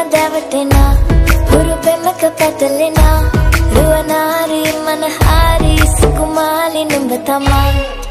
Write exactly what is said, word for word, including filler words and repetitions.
දැවටෙනා හුරු පෙමක පැටලෙනා රුවනාරි මනහාරි සුකුමාලි නුඹ තමා